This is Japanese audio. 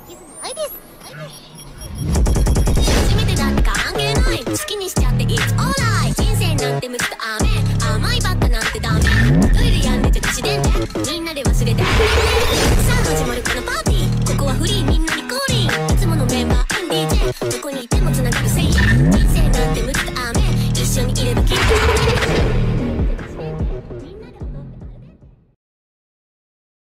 ないです。初めてだって関係ない。好きにしちゃっていい。オーライ。